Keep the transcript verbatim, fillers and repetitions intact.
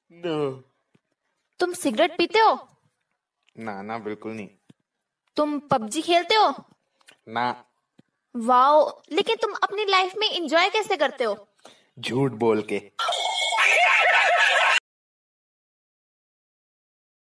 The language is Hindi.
नो। तुम सिगरेट पीते हो? ना ना बिल्कुल नहीं। तुम पबजी खेलते हो? ना। वाओ, लेकिन तुम अपनी लाइफ में एंजॉय कैसे करते हो? झूठ बोल के।